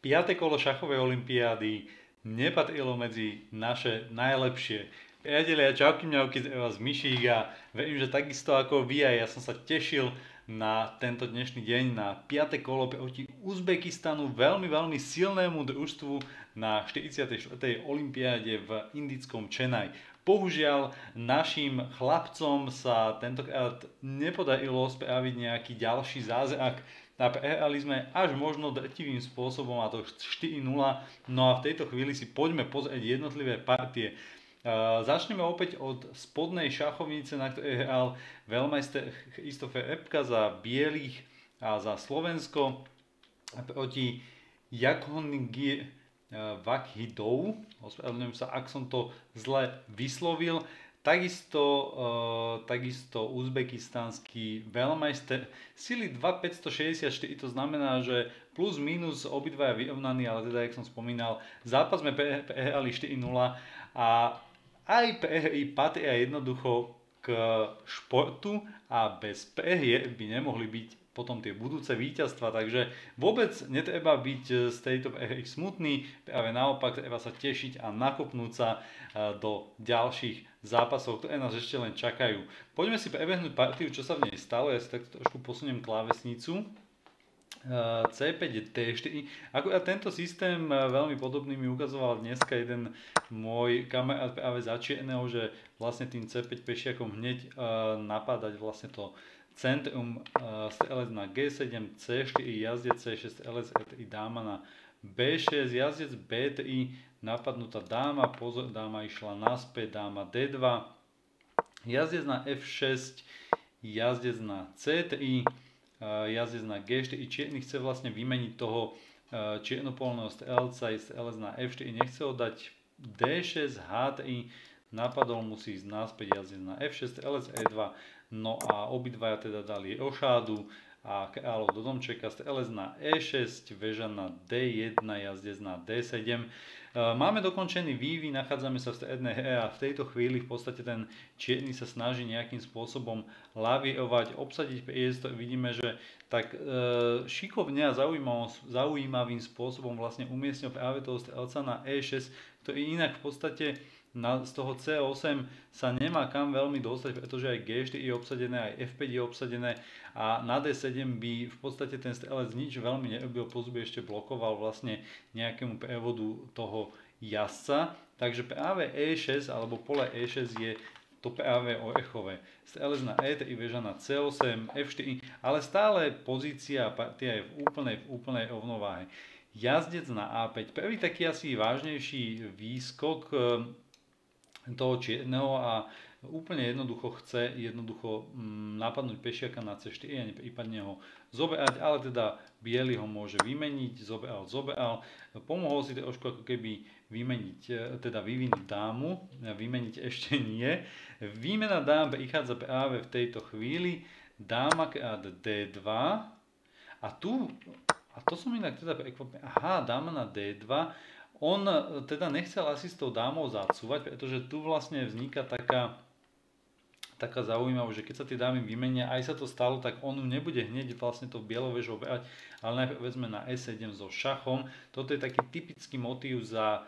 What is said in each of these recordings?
Piate kolo šachovej olympiády nepatrilo medzi naše najlepšie. Priatelia, čauky mňauky z Myšík a verím, že takisto ako vy aj ja som sa tešil na tento dnešný deň, na piate kolo proti Uzbekistanu, veľmi silnému družstvu na 44. olympiáde v indickom Chennai. Bohužiaľ, našim chlapcom sa tentokrát nepodarilo spraviť nejaký ďalší zázrak a prehrali sme až možno drtivým spôsobom, a to 4-0. No a v tejto chvíli si poďme pozrieť jednotlivé partie. Začneme opäť od spodnej šachovnice, na ktorej hral veľmajster Christopher Epka za bielých a za Slovensko proti Jakhongir Wakhidov. Ospravedlňujem sa, ak som to zle vyslovil. Takisto uzbekistanský veľmajster sily 2,564, to znamená, že plus minus obidvaja vyrovnaní, ale teda, jak som spomínal, zápas sme prehrali 4-0 a aj prehry patria jednoducho k športu a bez prehier by nemohli byť potom tie budúce víťazstva, takže vôbec netreba byť z tejto prehry smutný, práve naopak treba sa tešiť a nakopnúť sa do ďalších zápasov, ktoré nás ešte len čakajú. Poďme si prebehnúť partiu, čo sa v nej stalo, ja si takto trošku posuniem klávesnicu. C5, D4. Akurát tento systém veľmi podobný mi ukazoval dneska jeden môj kamarát práve za čierneho, že vlastne tým C5 pešiakom hneď napádať vlastne to centrum, strelec na G7, C4, jazdec C6, strelec E3, dáma na B6, jazdec B3, napadnutá dáma, pozor, dáma išla naspäť, dáma D2, jazdec na F6, jazdec na C3, jazdec na G4, čierny chce vlastne vymeniť toho čiernopolného strelca, strelec na F4, nechce ho dať D6, H3, napadol, musí ísť naspäť, jazdec na F6, strelec E2, no a obidvaja teda dali rošádu a kráľov do domčeka, strelec na E6, väža na D1, jazdec na D7. Máme dokončený vývin, nachádzame sa v strednej hre a v tejto chvíli v podstate ten čierny sa snaží nejakým spôsobom lavírovať, obsadiť priestor. Vidíme, že tak šikovne a zaujímavým spôsobom vlastne umiestnil práve toho strelca na E6, ktorý inak v podstate z toho C8 sa nemá kam veľmi dostať, pretože aj G4 je obsadené, aj F5 je obsadené a na D7 by v podstate ten strelec nič veľmi nerobil, plus by ešte blokoval vlastne nejakému prevodu toho jazdca. Takže práve E6 alebo pole E6 je to práve orechové. Strelec na E3, väža na C8, F4, ale stále pozícia a partia je v úplnej rovnováhe. Jazdec na A5, prvý taký asi vážnejší výskok toho čierneho a úplne chce napadnúť pešiaka na C4 a prípadne ho zoberať, ale teda biely ho môže vymeniť, zoberal. Pomohol si trošku ako keby vymeniť, teda vyvinúť dámu, vymeniť ešte nie. Výmena dám prichádza práve v tejto chvíli, dáma krát D2 a to som inak teda prekvapený, dáma na D2. On teda nechcel asi s tou dámou zacúvať, pretože tu vlastne vzniká taká zaujímavosť, že keď sa tie dámy vymenia, aj sa to stalo, tak on nebude hneď vlastne to bielou väžou brať, ale najprv vezme na E7 so šachom. Toto je taký typický motív za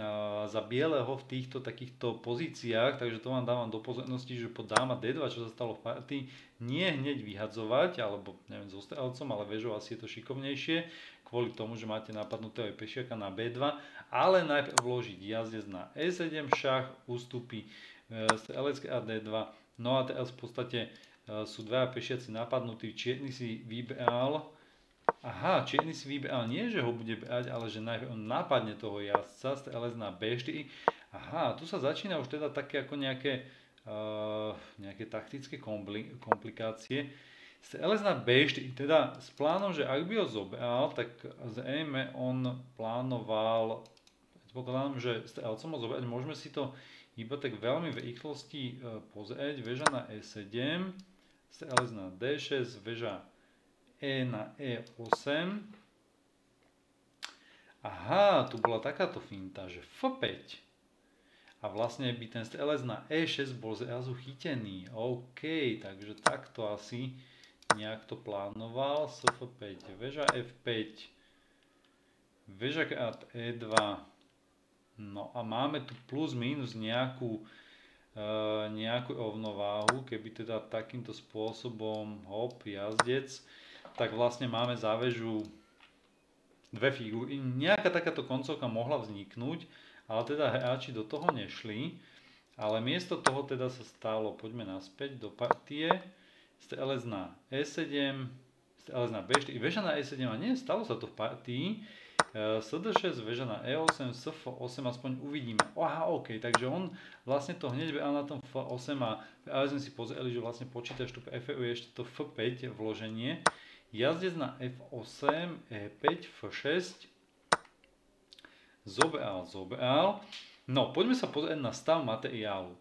bieleho v týchto takýchto pozíciách, takže to vám dávam do pozornosti, že po dáma D2, čo sa stalo v partii, nie hneď vyhadzovať, alebo neviem, so strelcom, ale väžou asi je to šikovnejšie, kvôli tomu, že máte napadnutého pešiaka na B2, ale najprv vložiť jazdec na E7 šach, ústupy strelec a D2, no a teraz v podstate sú dvaja pešiaci napadnutí, čierny si vybral nie, že ho bude brať, ale že najprv napadne toho jazdca, strelec na B4. Tu sa začína už teda také ako nejaké taktické komplikácie. Strelec na B4, teda s plánom, že ak by ho zobral, tak zrejme on plánoval, predpokladám, že strelcom ho zobrať, môžeme si to iba tak veľmi v rýchlosti pozrieť, väža na E7, strelec na D6, väža E na E8. Tu bola takáto finta, že F5. A vlastne by ten strelec na E6 bol zrazu chytený. OK, takže takto asi nejak to plánoval. F5, väža F5. veža k E2. No a máme tu plus minus nejakú rovnováhu, keby teda takýmto spôsobom hop, jazdec, tak vlastne máme za väžu dve figúry. Nejaká takáto koncovka mohla vzniknúť, ale teda hráči do toho nešli. Ale miesto toho teda sa stalo, poďme naspäť do partie, STLS na E7, STLS na B4, veža na E7 a nie, stalo sa to v partii. SD6, veža na E8, SF8, aspoň uvidíme. Aha, ok, takže on vlastne to hneď behal na tom F8 ale sme si pozreli, že vlastne počítač tu preferuje ešte to F5 vloženie. Jazdec na F8, E5, F6, zobral. No, poďme sa pozrieť na stav materiálu.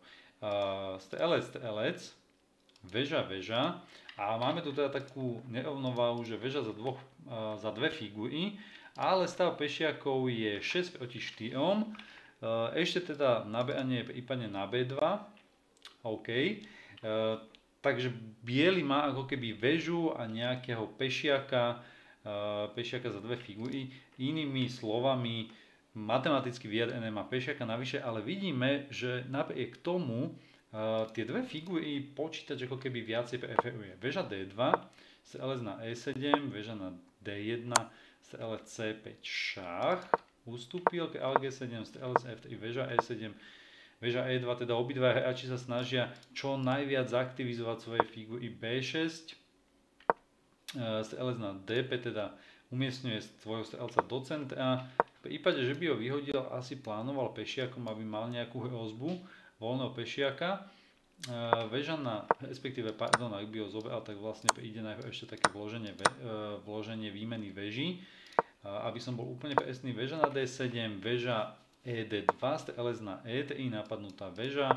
Strelec, veža a máme tu teda takú nerovnováhu, že veža za dve figúry, ale stav pešiakov je 6 proti 4. Ešte teda naberanie je prípadne na B2. OK. Takže biely má ako keby väžu a nejakého pešiaka za dve figúry. Inými slovami, matematicky vyjadrené má pešiaka navyše, ale vidíme, že napriek tomu tie dve figúry počítač ako keby viacej preferuje. Veža D2, strelec na E7, veža na D1, strelec C5 šach, ustúpil k G7, strelec F3, veža E7, veža E2, teda obidva hráči sa snažia čo najviac zaktivizovať svoje figúry B6, strelec na D5 teda umiestňuje svojho strelca do centra. V prípade, že by ho vyhodil, asi plánoval pešiakom, aby mal nejakú hrozbu voľného pešiaka. Veža na, respektíve, pardon, ak by ho zobral, tak vlastne príde najprv ešte také vloženie výmeny veží. Aby som bol úplne presný, veža na D7, veža ED2, strelec na E3, napadnutá veža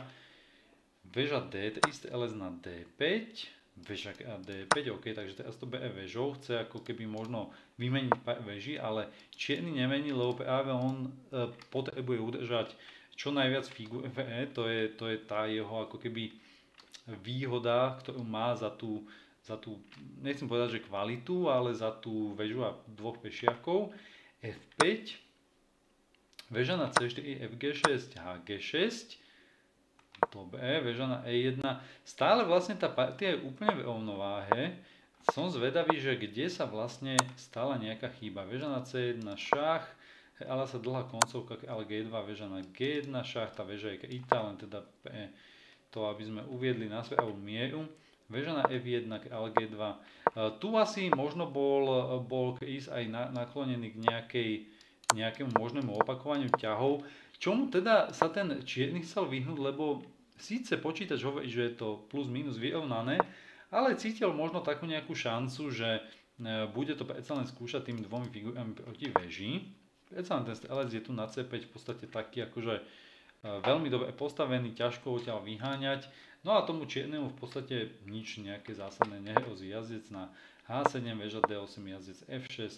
D3, strelec na D5, veža D5, ok, takže teraz to bere vežou, chce ako keby možno vymeniť pár veží, ale čierny nemení, lebo práve on potrebuje udržať čo najviac figúr FE, to je tá jeho ako keby výhoda, ktorú má za tú, nechcem povedať, že kvalitu, ale za tú väžu a dvoch pešiakov. F5, veža na C4, FG6, HG6, dobre, veža na E1, stále vlastne tá partia je úplne v rovnováhe. Som zvedavý, že kde sa vlastne stala nejaká chyba. Veža na C1 šach, ale sa dlhá koncovka ale G2, veža na G1 šach, tá veža je krytá, len teda pre to, aby sme uviedli na správnu mieru. Veža na F1, ale G2. Tu asi možno bol Chris aj naklonený k nejakému možnému opakovaniu ťahov, čomu teda sa ten čierny chcel vyhnúť, lebo síce počítač hovorí, že je to plus minus vyrovnané, ale cítil možno takú nejakú šancu, že bude to predsa len skúšať tými dvomi figurami proti veži. Predsa len ten strelec je tu na C5 v podstate taký akože veľmi dobre postavený, ťažko ho ťa vyháňať. No a tomu čiernemu v podstate nič nejaké zásadné nehrozí. Jazdec na H7, veža D8, jazdec F6,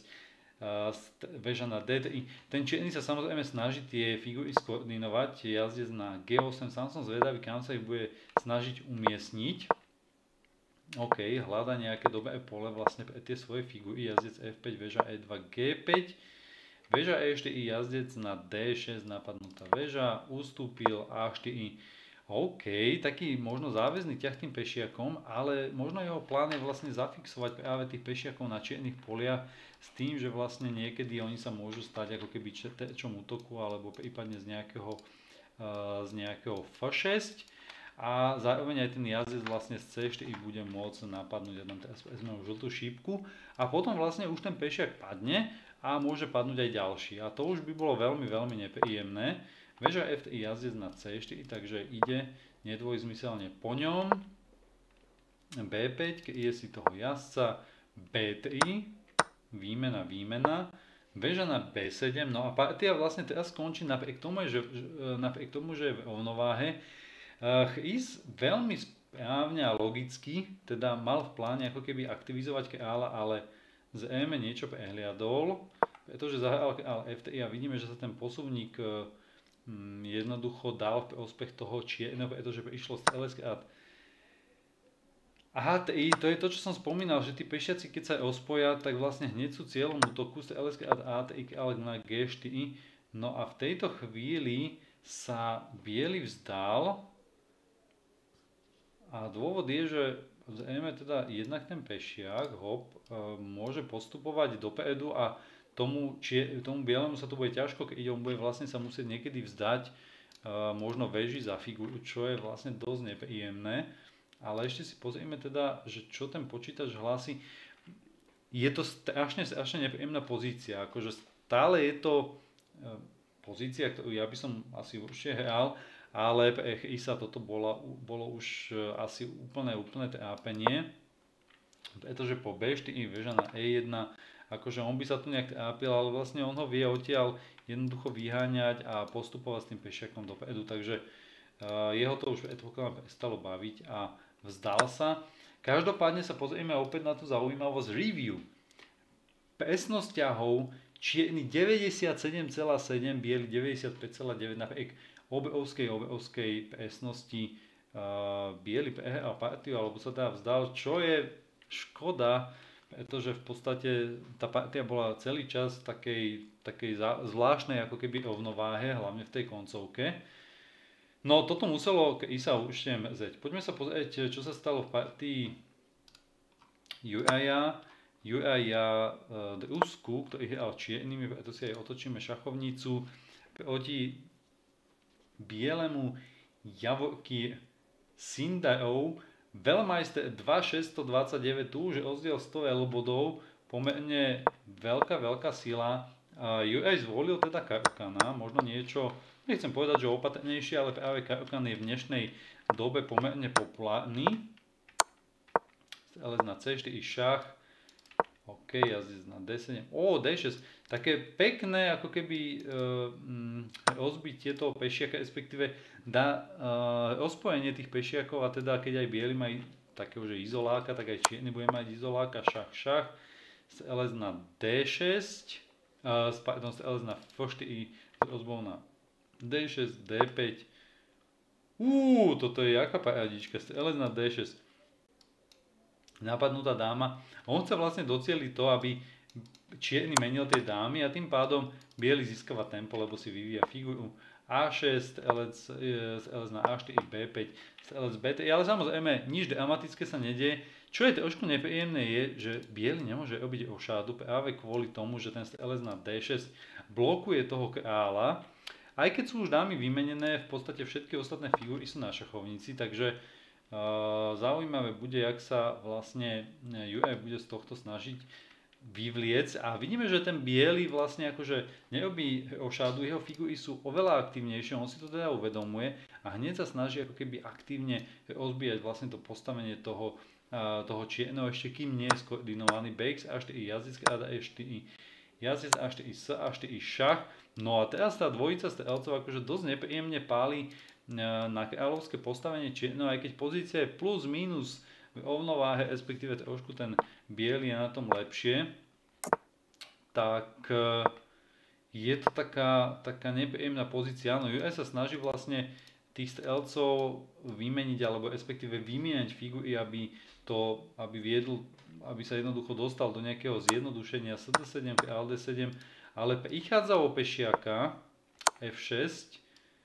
veža na D3. Ten čierny sa samozrejme snaží tie figury skoordinovať, jazdec na G8, sám som zvedavý, kam sa ich bude snažiť umiestniť. OK, hľada nejaké dobré pole vlastne pre tie svoje figury, jazdec F5, veža E2, G5, veža E4, jazdec na D6, napadnutá veža, ustúpil A4. OK, taký možno záväzný ťah tým pešiakom, ale možno jeho plán je vlastne zafixovať práve tých pešiakov na čiernych poliach s tým, že vlastne niekedy oni sa môžu stať ako keby terčom útoku alebo prípadne z nejakého F6 a zároveň aj ten jazdec vlastne z C4 bude môcť napadnúť, ja tam teraz vezmem žltú šípku a potom vlastne už ten pešiak padne a môže padnúť aj ďalší a to už by bolo veľmi, veľmi nepríjemné. Veža F3, jazdec na C4, takže ide nedvojzmyselne po ňom. B5, je si toho jazdca, B3, výmena, veža na B7, no a partia vlastne teraz skončí napriek tomu, že je v rovnováhe. Chris veľmi správne a logicky teda mal v pláne ako keby aktivizovať kráľa, ale zrejme niečo prehliadol, pretože zahral kráľ F3 a vidíme, že sa ten posuvník jednoducho dal v prospech toho čierneho, pretože prišlo strelec krát HTI, to je to, čo som spomínal, že tí pešiaci, keď sa ospoja, tak vlastne hneď sú cieľom útoku z LSK a ATI ale na G4. No a v tejto chvíli sa biely vzdal a dôvod je, že zrejme teda jednak ten pešiak, hop, môže postupovať dopredu a tomu bielemu sa to bude ťažko, keď on bude vlastne sa musieť niekedy vzdať možno veži za figuru, čo je vlastne dosť nepríjemné. Ale ešte si pozrieme teda, že čo ten počítač hlási. Je to strašne nepríjemná pozícia. Akože stále je to pozícia, ktorú ja by som asi určite hral, ale pre Chrisa toto bolo už asi úplné trápenie. Pretože po B4 veža na E1, akože on by sa tu nejak trápil, ale vlastne on ho vie odtiaľ jednoducho vyháňať a postupovať s tým pešiakom dopredu. Takže jeho to už prestalo baviť a vzdal sa. Každopádne sa pozrieme opäť na tú zaujímavosť review. Presnosť ťahov čierny 97,7, biely 95,9 napriek obrovskej presnosti. Biely prehral partiu alebo sa teda vzdal, čo je škoda, pretože v podstate tá partia bola celý čas takej zvláštnej ako keby rovnováhe, hlavne v tej koncovke. No toto muselo Chrisa určite mrzeť. Poďme sa pozrieť, čo sa stalo v partii Juraja Drusku, ktorý hral čiernymi, preto si aj otočíme šachovnicu proti bielemu Javorky Sindarov. Velmeister 2,629, tu už rozdiel 100 bodov, pomerne veľká sila. Juraj zvolil teda Caro-Kana, možno niečo, nechcem povedať, že opatrnejšie, ale práve Caro-Kan je v dnešnej dobe pomerne populárny. LS na C4 šach, OK, jazdec na D7, D6, také pekné ako keby rozbitie toho pešiaka, respektíve dá rozpojenie tých pešiakov a teda keď aj biely majú takého, že izoláka, tak aj čierny bude mať izoláka, šach, LS na D6, pardon, LS na F4 s rozbou na D6, D5. Toto je jaká paradička, LS na D6. Napadnutá dáma. On chce vlastne docieliť to, aby čierny menil tie dámy a tým pádom biely získava tempo, lebo si vyvíja figuru A6, LS na A4, B5, LS B3. Ale samozrejme, nič dramatické sa nedieje. Čo je trošku nepríjemné je, že biely nemôže robiť ošádu práve kvôli tomu, že ten LS na D6 blokuje toho kráľa. Aj keď sú už dámy vymenené, v podstate všetky ostatné figúry sú na šachovnici, takže zaujímavé bude, jak sa vlastne Juraj bude z tohto snažiť vyvliec a vidíme, že ten biely vlastne akože nerobí ošádu, jeho figúry sú oveľa aktívnejšie, on si to teda uvedomuje a hneď sa snaží ako keby aktívne rozbíjať vlastne to postavenie toho čierneho, ešte kým nie je skoordinovaný. BX A4, jazdec kráľa E4, jazdec A4, S A4, šach. No a teraz tá dvojica strelcov akože dosť nepríjemne páli na kráľovské postavenie čierneho, aj keď pozícia je plus minus v rovnováhe, respektíve trošku ten biely je na tom lepšie, tak je to taká nepríjemná pozícia. No Juraj sa snaží vlastne tých strelcov vymeniť, alebo respektíve vymieňať figury, aby sa jednoducho dostal do nejakého zjednodušenia SD7, kráľ D7, ale prichádza o pešiaka F6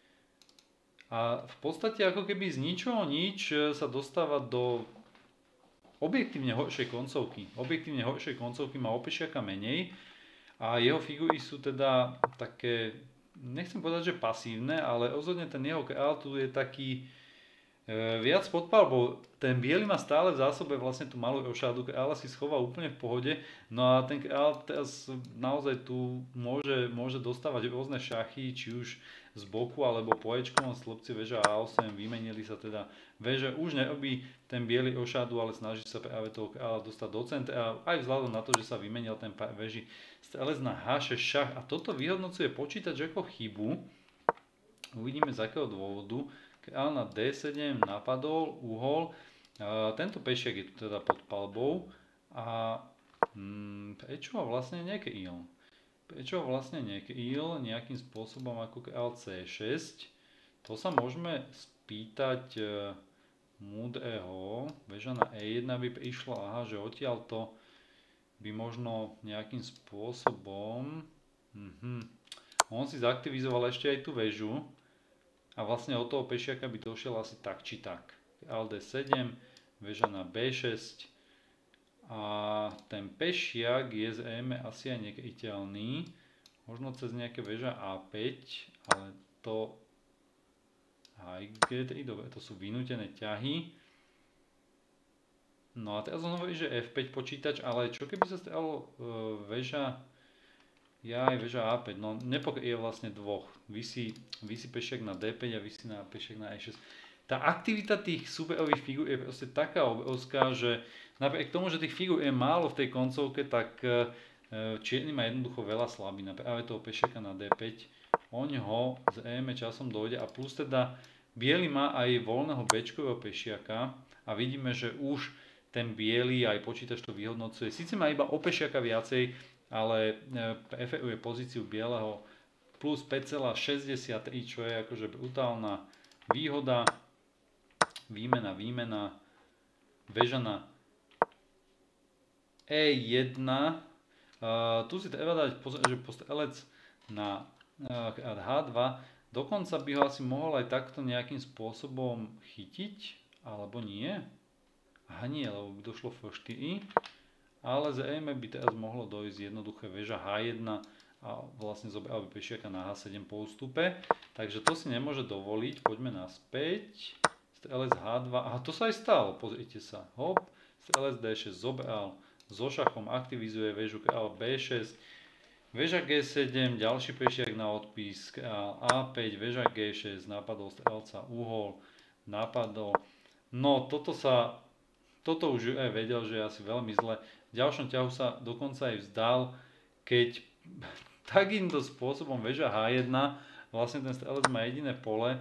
a v podstate ako keby z ničoho nič sa dostáva do objektívne horšej koncovky. Objektívne horšej koncovky má o pešiaka menej a jeho figury sú teda také, nechcem povedať, že pasívne, ale rozhodne ten jeho kráľ tu je taký viac pod palbou. Ten biely má stále v zásobe vlastne tú malú rošádu, kráľa si schová úplne v pohode, no a ten kráľ teraz naozaj tu môže dostávať rôzne šachy, či už z boku alebo po ečkovom slupci veža A8, vymenili sa teda veže, už nerobí ten biely rošádu, ale snaží sa práve toho kráľa dostať do centra, aj vzhľadom na to, že sa vymenil ten pár veží strelec na H6 šach a toto vyhodnocuje počítač ako chybu. Uvidíme z akého dôvodu. Kráľ na D7 napadol, uhol. Tento pešiak je tu teda pod palbou a prečo ho vlastne nekryl? Nejakým spôsobom ako kráľ C6? To sa môžeme spýtať mudrého, veža na E1 by išlo, aha, že odtiaľto by možno nejakým spôsobom, on si zaktivizoval ešte aj tú väžu a vlastne od toho pešiaka by došiel asi tak či tak. LD7, väža na B6 a ten pešiak je zrejme asi aj nekryteľný, možno cez nejaké väža A5, ale to G3, dobre, to sú vynútené ťahy. No a teraz on hovorí, že F5 počítač, ale čo keby sa stalo väža A5, no nepokryje vlastne dvoch. Visí pešiak na D5 a visí na pešiak na E6. Tá aktivita tých superových figúr je proste taká obrovská, že napriek tomu, že tých figúr je málo v tej koncovke, tak čierny má jednoducho veľa slabín. A práve toho pešiaka na D5, oňho zrejme časom dojde a plus teda biely má aj voľného bečkového pešiaka a vidíme, že už ten biely aj počítač to vyhodnocuje. Sice má iba o pešiaka viacej, ale preferuje pozíciu bieleho plus 5,63, čo je akože brutálna výhoda. Výmena, väža na E1. Tu si treba dať pozor, že postrelec na H2, dokonca by ho asi mohol aj takto nejakým spôsobom chytiť, alebo nie? Aha nie, lebo by došlo F4, ale zrejme by teraz mohlo dojsť jednoduché väža H1 a vlastne zobral by pešiaka na H7 po ústupe, takže to si nemôže dovoliť, poďme naspäť. Strelec H2, aha, to sa aj stalo, pozrite sa, hop, strelec D6 zobral, so šachom aktivizuje väžu král B6, väža G7, ďalší pešiak na odpis, král A5, väža G6, napadol strelca uhol, napadol, no toto už aj vedel, že je asi veľmi zle, v ďalšom ťahu sa dokonca aj vzdal, keď takýmto spôsobom väža H1, vlastne ten strelec má jediné pole,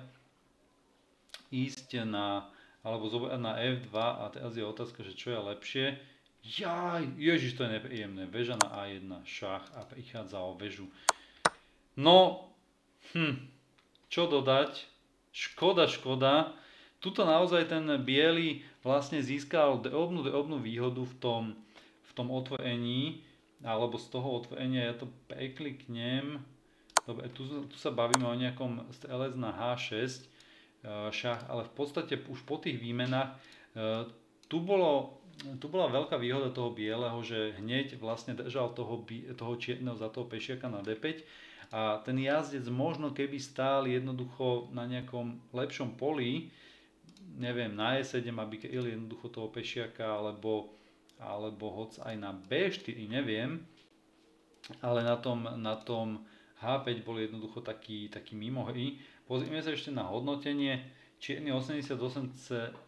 ísť alebo zobrať na F2 a teraz je otázka, že čo je lepšie. Ježiš, to je nepríjemné. Väža na A1, šach a prichádza o väžu. No, čo dodať? Škoda. Tuto naozaj ten biely vlastne získal drobnú výhodu v tom otvorení, alebo z toho otvorenia, ja to prekliknem. Dobre, tu sa bavíme o nejakom strelec na H6, šach, ale v podstate už po tých výmenách tu bola veľká výhoda toho bieleho, že hneď vlastne držal toho čierneho za toho pešiaka na D5 a ten jazdec možno keby stál jednoducho na nejakom lepšom poli, neviem, na E7, aby kryl jednoducho toho pešiaka alebo hoc aj na B4, neviem, ale na tom H5 bol jednoducho taký mimo hry. Pozrieme sa ešte na hodnotenie. Čierny 88,8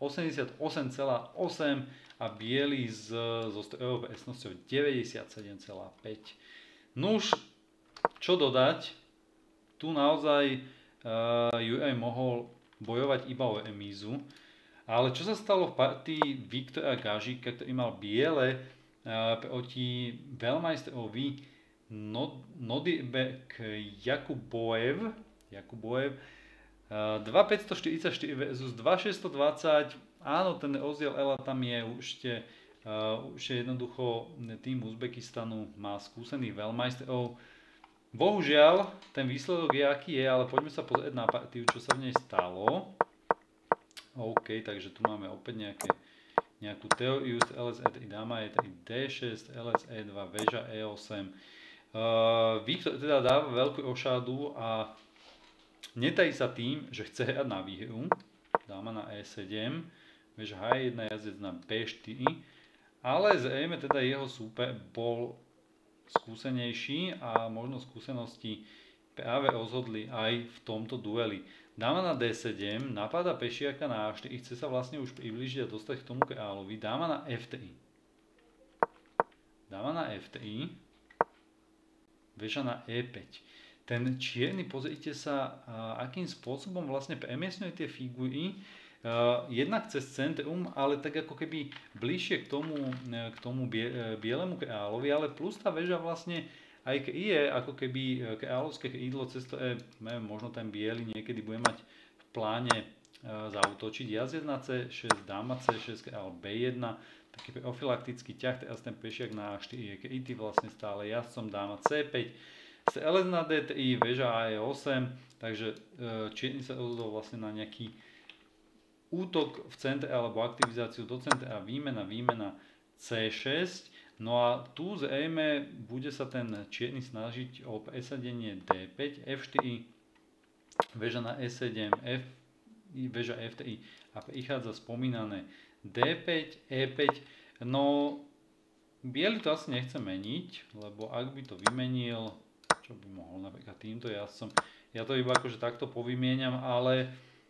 a biely so strojovou presnosťou 97,5. Nuž, čo dodať? Tu naozaj Juraj mohol bojovať iba o remízu. Ale čo sa stalo v partii Viktora Gažíka, ktorý mal biele proti veľmajstrovi Nodirbek Jakuboev 2,544 versus 2,620, áno, ten rozdiel Ela tam je už jednoducho tým Uzbekistanu má skúsených veľmajstrov. Bohužiaľ, ten výsledok je aký je, ale poďme sa pozrieť na partiu, čo sa v nej stalo. OK, takže tu máme opäť nejakú teóriu, LS E3, dáma E3, D6, LS E2, väža E8. Viktor teda dáva veľkú rošádu a netají sa tým, že chce hrať na výhru. Dáma na E7, väža H1, jazdec na B4, ale zrejme teda jeho súper bol skúsenejší a možno skúsenosti práve rozhodli aj v tomto dueli. Dáma na D7, napadá pešiaka na A4, chce sa vlastne už priblížiť a dostať k tomu kráľovi. Dáma na F3. Dáma na F3. Väža na E5. Ten čierny, pozrite sa, akým spôsobom vlastne premiestňuje tie figúry, jednak cez centrum, ale tak ako keby bližšie k tomu bielemu kráľovi, ale plus tá väža vlastne aj kryje ako keby kráľovské krídlo, cez ktoré možno ten biely niekedy bude mať v pláne zaútočiť. Jazdec na C6, dáma C6 alebo B1, taký profilaktický ťah, teraz ten pešiak na A4 je krytý vlastne stále jazdcom, dáma C5, LS na D3, väža A8, takže čierny sa rozhodol vlastne na nejaký útok v centre alebo aktivizáciu do centra a výmena C6. No a tu zrejme bude sa ten čierny snažiť o presadenie D5, F4, väža na E7, väža F3 a prichádza spomínané D5, E5. No, biely to asi nechce meniť, lebo ak by to vymenil, čo by mohol napríklad týmto jazdcom, ja to iba akože takto povymieniam, ale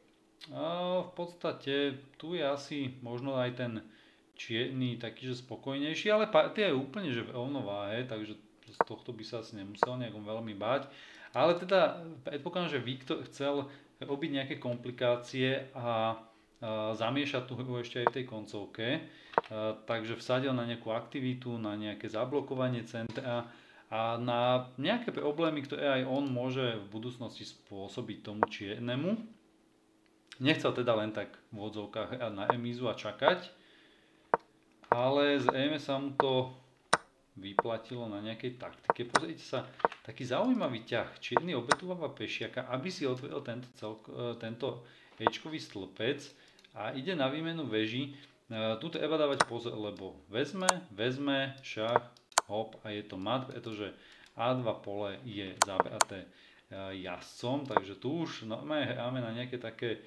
v podstate tu je asi možno aj ten čierny taký, že spokojnejší, ale partia je úplne že v rovnováhe, takže z tohto by sa asi nemusel nejakom veľmi báť. Ale teda predpokladám, že Viktor chcel robiť nejaké komplikácie a zamiešať tú hru ešte aj v tej koncovke. Takže vsadil na nejakú aktivitu, na nejaké zablokovanie centra a na nejaké problémy, ktoré aj on môže v budúcnosti spôsobiť tomu čiernemu. Nechcel teda len tak v odzovkách na remízu a čakať, ale zrejme sa mu to vyplatilo na nejakej taktike. Pozrite sa, taký zaujímavý ťah. Čierny obetúva pešiaka, aby si otvoril tento Ečkový stĺpec a ide na výmenu veží. Tu treba dávať pozor, lebo vezme, šach, hop a je to mat, pretože A2 pole je zabraté jazdcom, takže tu už normálne hráme na nejaké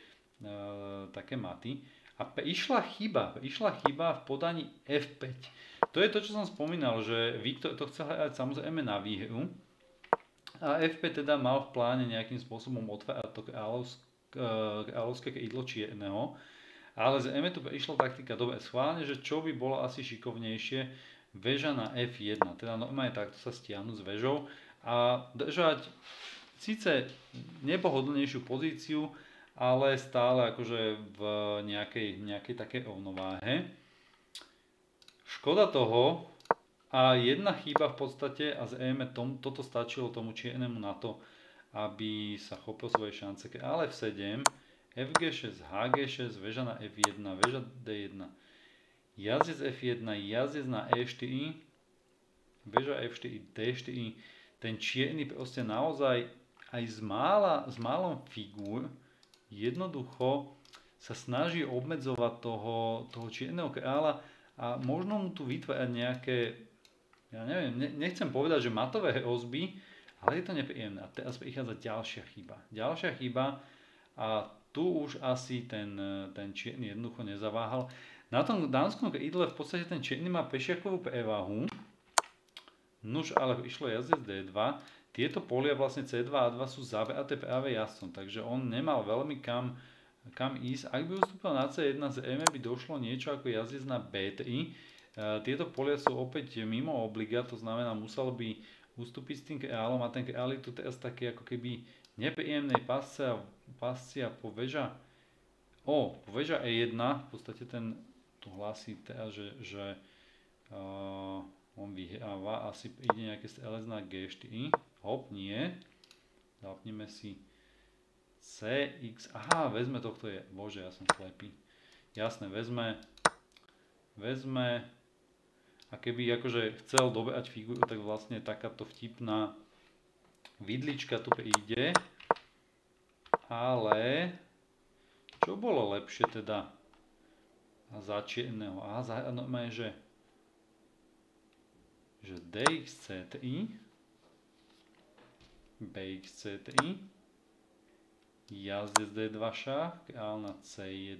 také maty. A išla chyba v podaní F5. To je to, čo som spomínal, že Viktor to chcel hrať samozrejme na výhru. A F5 teda mal v pláne nejakým spôsobom otvárať to kráľovské krídlo čierneho. Ale zrejme tu išla taktika dobre schválne, že čo by bolo asi šikovnejšie, väža na F1. Teda normálne takto sa stiahnuť s väžou a držať síce nepohodlnejšiu pozíciu, ale stále akože v nejakej takej rovnováhe. Škoda toho a jedna chyba v podstate a zrejme toto stačilo tomu čiernemu na to, aby sa chopil svoje šance. Kráľ F7, FG6, HG6, väža na F1, väža D1, jazdec F1, jazdec na E4, väža F4, D4. Ten čierny proste naozaj aj s málom figúr jednoducho sa snaží obmedzovať toho čierneho kráľa a možno mu tu vytvárať nejaké, ja neviem, nechcem povedať, že matové hrozby, ale je to nepríjemné. A teraz prichádza ďalšia chyba a tu už asi ten čierny jednoducho nezaváhal. Na tom dámskom krídle v podstate ten čierny má pešiakovú prevahu, nuž ale išlo jazdec D2. Tieto polia vlastne C2 a 2 sú zabraté práve jazdcom, takže on nemal veľmi kam ísť. Ak by ustúpil na C1, zrejme by došlo niečo ako jazdec na B3. Tieto polia sú opäť mimo obliga, to znamená musel by ustúpiť s tým kráľom a ten kráľ je tu teraz taký ako keby nepríjemnej pasci a po väža E1, v podstate ten tu hlási teraz, že on vyhráva, asi ide nejaké LS na G4, hop, nie, zapneme si CX, aha, vezme tohto je, bože, ja som slepý, jasné, vezme a keby akože chcel dobrať figuru, tak vlastne takáto vtipná vidlička tu príde, ale čo bolo lepšie teda za čierneho, aha, normálne, že DXC3, BXC3, jazdec D2 šach, kráľ na C1.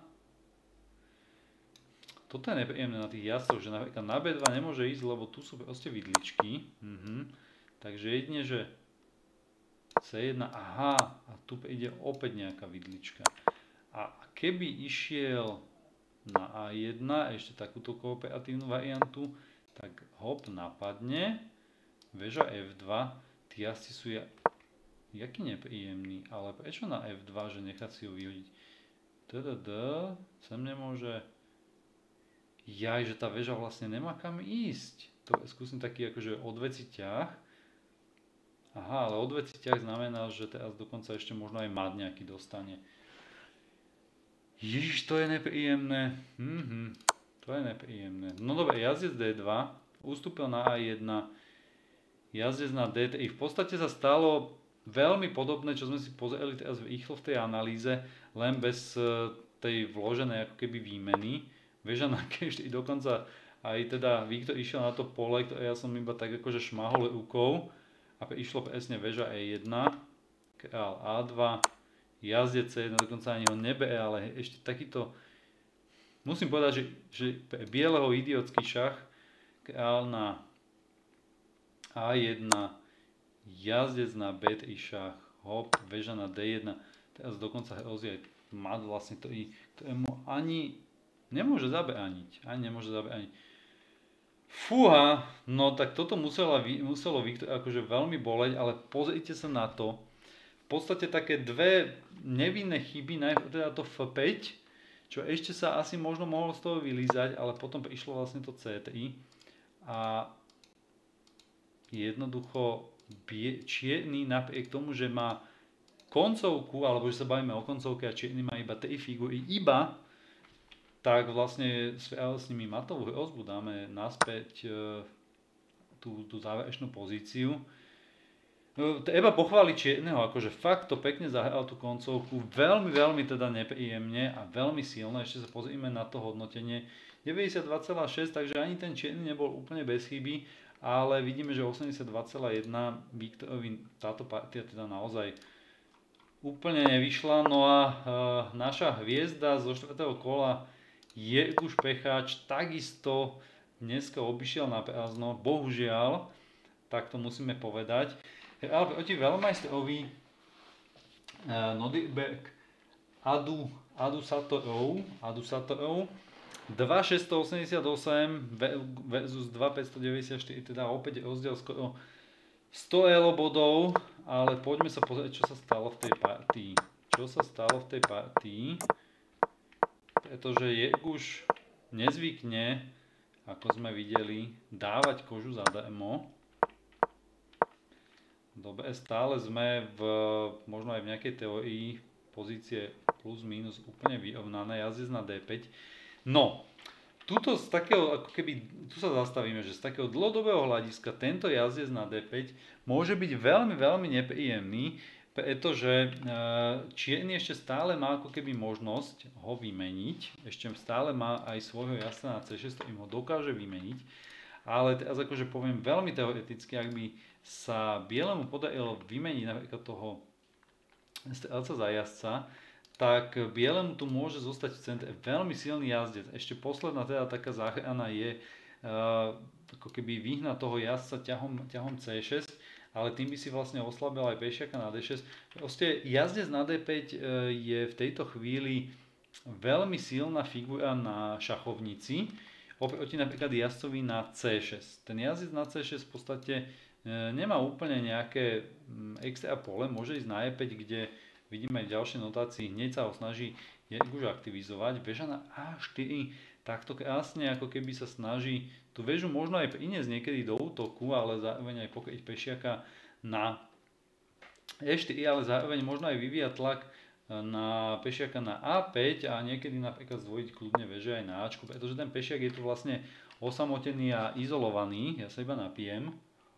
Toto je nepríjemné na tých jazdcoch, že napríklad na B2 nemôže ísť, lebo tu sú proste vidličky. Takže jedine, že C1, aha, a tu ide opäť nejaká vidlička. A keby išiel na A1, ešte takúto kooperatívnu variantu, tak hop napadne, väža F2, tí jazdci sú jaký nepríjemný, ale prečo na F2, že nechať si ho vyhodiť? Sem nemôže, že tá väža vlastne nemá kam ísť. To skúsim taký akože odveci ťah. Aha, ale odveci ťah znamená, že teraz dokonca ešte možno aj mat nejaký dostane. Ježiš, to je nepríjemné. To je nepríjemné. No dobre, jazdec D2, ustúpil na A1, jazdec na D3. V podstate sa stalo veľmi podobné, čo sme si pozreli teraz rýchlo v tej analýze, len bez tej vloženej ako keby výmeny. Veža na K4, dokonca aj teda Viktor išiel na to pole, ktoré ja som iba tak akože šmahol rukou a išlo presne väža E1, král A2, jazdec C1, dokonca ani ho nebere, ale ešte takýto, musím povedať, že pre bieleho idiotský šach, král na A1, jazdec na B3 šach, hop, väža na D1, teraz dokonca hrozí aj mat vlastne, ktorému ani nemôže zabrániť, Fúha, no tak toto muselo Viktor akože veľmi boleť, ale pozrite sa na to. V podstate také dve nevinné chyby, najprv teda to F5, čo ešte sa asi možno mohlo z toho vylízať, ale potom prišlo vlastne to C3 a jednoducho čierny napriek tomu, že má koncovku, alebo že sa bavíme o koncovke a čierny má iba 3 figúry, tak vlastne s nimi matovú hrozbu dáme naspäť tú záverečnú pozíciu. Treba pochváliť čierneho, akože fakt to pekne zahral tú koncovku, veľmi teda nepríjemne a veľmi silné, ešte sa pozrieme na to hodnotenie, 92,6, takže ani ten čierny nebol úplne bez chyby, ale vidíme, že 82,1 Viktorovi táto partia teda naozaj úplne nevyšla, no a naša hviezda zo 4. kola Jirguš Pecháč takisto dneska obišiel na prázdno, bohužiaľ, tak to musíme povedať. Ale proti veľmajstrovi Nordic Adu Satorov 2,688 versus 2,594, teda opäť rozdiel skoro 100 elo bodov, ale poďme sa pozrieť, čo sa stalo v tej partii. Pretože Jirguš nezvykne, ako sme videli, dávať kožu zadarmo. Dobre, stále sme možno aj v nejakej teórii pozície plus minus úplne vyrovnané, jazdec na D5. No, tu sa zastavíme, že z takého dlhodobého hľadiska tento jazdec na D5 môže byť veľmi nepríjemný, pretože čierny ešte stále má ako keby možnosť ho vymeniť, ešte stále má aj svojho jazdca na C6, ktorým ho dokáže vymeniť, ale teraz akože poviem veľmi teoreticky, ak by sa bielemu podarilo vymeniť napríklad toho strelca za jazdca, tak bielemu tu môže zostať v centre veľmi silný jazdec. Ešte posledná teda taká záchrana je ako keby vyhnať toho jazdca ťahom C6, ale tým by si vlastne oslabil aj pešiaka na D6. Proste jazdec na D5 je v tejto chvíli veľmi silná figura na šachovnici, oproti napríklad jazdcovi na C6. Ten jazdec na C6 v podstate nemá úplne nejaké extra pole, môže ísť na E5, kde vidíme aj v ďalšej notácii, hneď sa ho snaží už aktivizovať. Väža na A4 takto krásne ako keby sa snaží tú väžu možno aj priniesť niekedy do útoku, ale zároveň aj pokryť pešiaka na E4, ale zároveň možno aj vyvíjať tlak na pešiaka na A5 a niekedy napríklad zdvojiť kľudne väže aj na Ačku, pretože ten pešiak je tu vlastne osamotený a izolovaný. Ja sa iba napijem.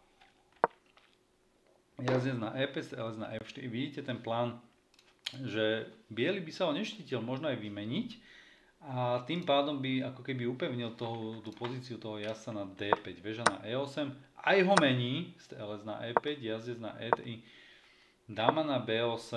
Jazdec na E5, strelec na F4. Vidíte ten plán, že biely by sa ho neštítil možno aj vymeniť a tým pádom by ako keby upevnil tú pozíciu toho jazdca na D5, väža na E8, aj ho mení, strelec na E5, jazdec na E3, dáma na B8,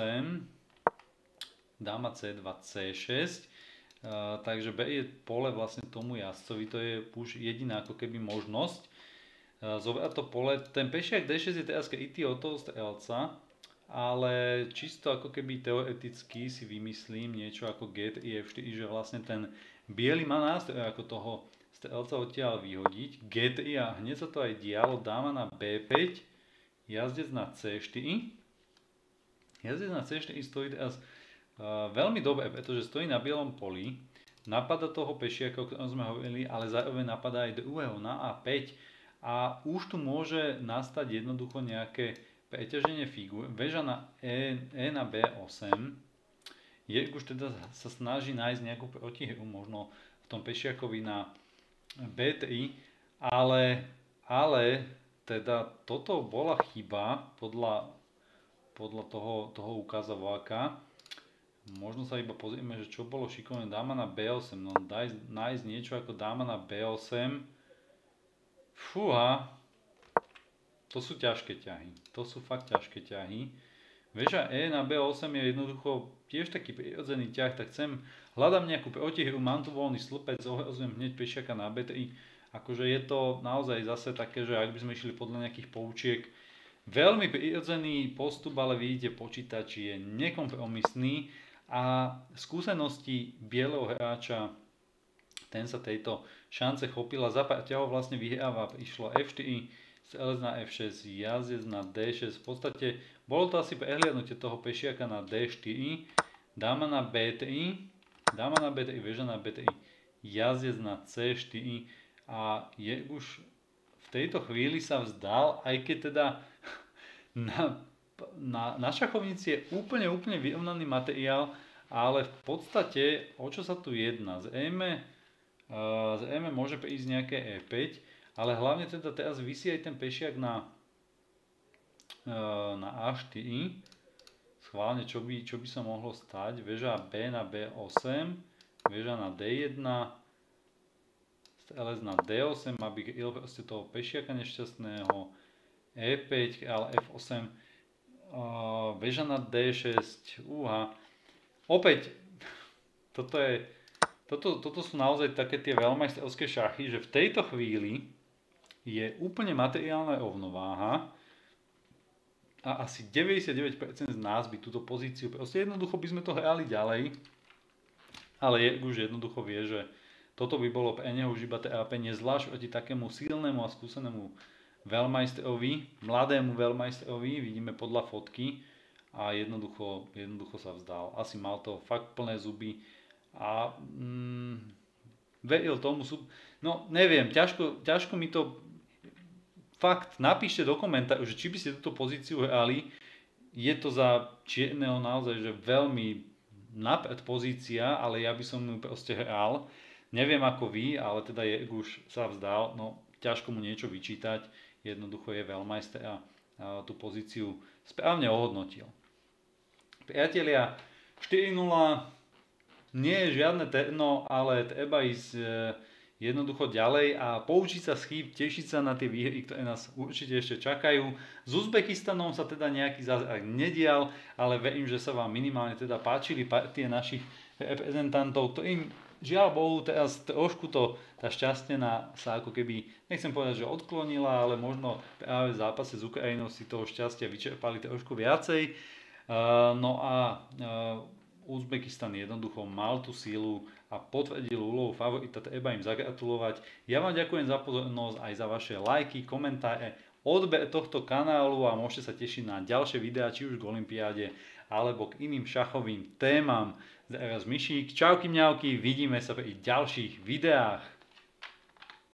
dáma C2, C6, takže berie pole vlastne tomu jazdcovi, to je už jediná ako keby možnosť zobrať to pole. Ten pešiak D6 je teraz krytý od toho strelca, ale čisto ako keby teoreticky si vymyslím niečo ako G3, F4, že vlastne ten biely má nástroj ako toho strelca odtiaľ vyhodiť. G3 a hneď sa to aj dialo, dáma na B5, jazdec na C4. Jazdec na C4 stojí teraz veľmi dobre, pretože stojí na bielom poli, napadá toho pešiaka, o ktorom sme hovorili, ale zároveň napadá aj druhého na A5 a už tu môže nastať jednoducho nejaké preťaženie figúr. Väža na E na B8, Už teda sa snaží nájsť nejakú protihru, možno v tom Pešiakovi na BTI, ale teda toto bola chyba podľa toho ukazováka. Možno sa iba pozrieme, že čo bolo šikovné. Dáma na B8, no nájsť niečo ako dáma na B8. Fúha, to sú ťažké ťahy, to sú fakt ťažké ťahy. Veža E na B8 je jednoducho tiež taký prirodzený ťah, tak hľadám nejakú protihru, mám tu voľný slupec, ohrozujem hneď pešiaka na BTI. Akože je to naozaj zase také, že ak by sme išli podľa nejakých poučiek, veľmi prirodzený postup, ale vidíte, počítač je nekompromisný a skúsenosti bieleho hráča, ten sa tejto šance chopil a za pár ťahov vlastne vyhráva, išlo F4, strelec na F6, jazdec na D6, v podstate bolo to asi prehliadnutie toho pešiaka na D4, dáma na B3, veža na B3, jazdec na C4 a už v tejto chvíli sa vzdal, aj keď teda na šachovnici je úplne vyrovnaný materiál, ale v podstate o čo sa tu jedná? Zrejme môže prísť nejaké E5, ale hlavne teda teraz visí aj ten pešiak na A4. Schválne, čo by sa mohlo stať? Veža B na B8, veža na D1, strelec na D8, aby kryl proste toho pešiaka nešťastného, E5, ale F8, veža na D6, Opäť, toto sú naozaj také tie veľmajstrovské šachy, že v tejto chvíli je úplne materiálna rovnováha a asi 99% z nás by túto pozíciu, proste jednoducho by sme to hrali ďalej, ale už jednoducho vie, že toto by bolo pre neho už iba trápenie, zvlášť proti takému silnému a skúsenému veľmajstrovi, mladému veľmajstrovi, vidíme podľa fotky, a jednoducho sa vzdal. Asi mal to fakt plné zuby a veril tomu. No neviem, ťažko mi to fakt napíšte do komentáru, že či by ste túto pozíciu hrali. Je to za čierneho naozaj, že veľmi napred pozícia, ale ja by som ju proste hral. Neviem ako vy, ale teda už sa vzdal. No ťažko mu niečo vyčítať. Jednoducho je veľmajster a tú pozíciu správne ohodnotil. Priatelia, 4-0 nie je žiadne terno, ale treba ísť jednoducho ďalej a poučiť sa z chýb, tešiť sa na tie výhry, ktoré nás určite ešte čakajú. S Uzbekistanom sa teda nejaký zázrak nedial, ale verím, že sa vám minimálne teda páčili partie našich reprezentantov, ktorým žiaľ Bohu teraz trošku tá šťastnená sa ako keby, nechcem povedať, že odklonila, ale možno práve v zápase s Ukrajinou si toho šťastia vyčerpali trošku viacej. No a Uzbekistan jednoducho mal tú sílu a potvrdil úlohu favorita, treba im zagratulovať. Ja vám ďakujem za pozornosť, aj za vaše lajky, komentáre, odber tohto kanálu a môžete sa tešiť na ďalšie videá, či už k olympiáde, alebo k iným šachovým témam. Teraz Mišík, čauky mňauky, vidíme sa pri ďalších videách.